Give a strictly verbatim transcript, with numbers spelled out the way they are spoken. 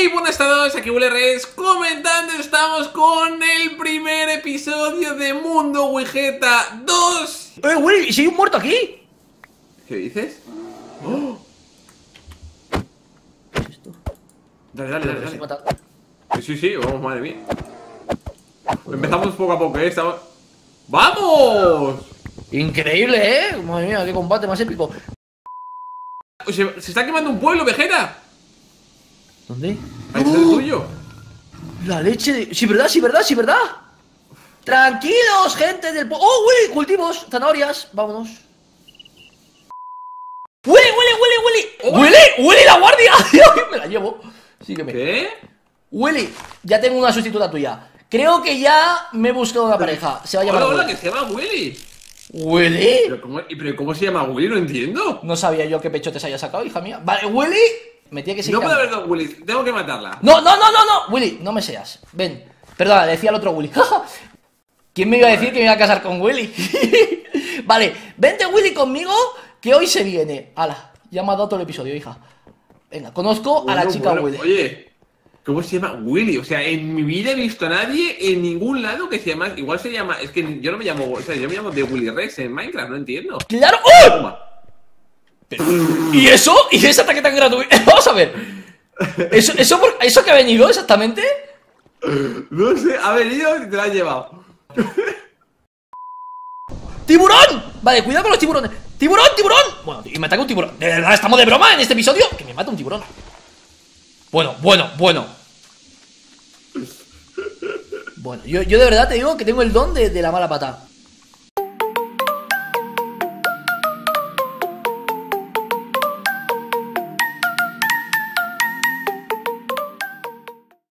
Hey, buenas a todos, aquí WillRS comentando. Estamos con el primer episodio de Mundo Vegeta dos. ¡Eh, Willy! ¿Y si hay un muerto aquí? ¿Qué dices? ¡Oh! ¿Qué es esto? Dale, dale, dale, Pero dale. sí, Sí, sí, sí, vamos, madre mía. Empezamos poco a poco, ¿eh? Estamos... ¡Vamos! Increíble, ¿eh? Madre mía, qué combate más épico. Se, se está quemando un pueblo, Vegeta. ¿Dónde? Ahí está el tuyo. La leche de... Sí, ¿verdad? Sí, ¿verdad? Sí, ¿verdad? Tranquilos, gente del... ¡Oh, Willy! Cultivos, zanahorias. Vámonos. ¡Willy, Willy, Willy, Willy! ¡Oh! ¡Willy! ¡Willy, la guardia! Me la llevo. Sígueme. ¿Qué? Willy, ya tengo una sustituta tuya. Creo que ya me he buscado una pareja. Se va a llamar Hola, hola, Willy. que se llama Willy. ¿Willy? ¿Pero cómo, ¿Pero cómo se llama Willy? No entiendo. No sabía yo qué pechotes haya sacado, hija mía. Vale, Willy. Me tiene que seguir. No puede a- haber dos Willy, tengo que matarla. No, no, no, no, no. Willy, no me seas. Ven. Perdona, decía el otro Willy. ¿Quién me iba a decir que me iba a casar con Willy? Vale, vente Willy conmigo, que hoy se viene. Hala, ya me ha dado todo el episodio, hija. Venga, conozco a la Bueno, chica bueno, Willy. Oye, ¿cómo se llama Willy? O sea, en mi vida he visto a nadie en ningún lado que se llama... Igual se llama... Es que yo no me llamo... O sea, yo me llamo de Willy Rex en Minecraft, no entiendo. ¡Claro! ¡Oh! Toma. ¿Y eso? ¿Y ese ataque tan gratuito? Vamos a ver. ¿Eso, eso, por- ¿Eso que ha venido exactamente? No sé, ha venido y te lo has llevado. ¡Tiburón! Vale, cuidado con los tiburones. ¡Tiburón, tiburón! Bueno, y me ataca un tiburón. ¿De verdad estamos de broma en este episodio? Que me mata un tiburón. Bueno, bueno, bueno. Bueno, yo, yo de verdad te digo que tengo el don de, de la mala pata.